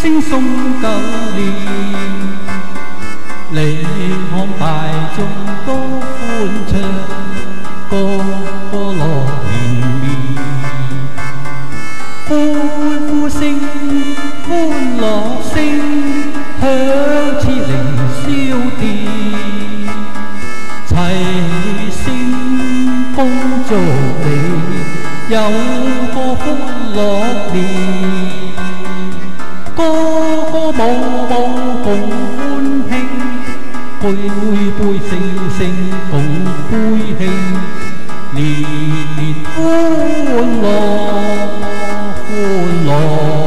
聲送舊年，你看大眾多歡暢，個個樂綿綿，歡呼聲、歡樂聲，響徹凌霄殿，齊聲恭祝你有個福樂年。個個舞舞共歡慶，杯杯聲聲共杯慶，年年歡樂歡樂。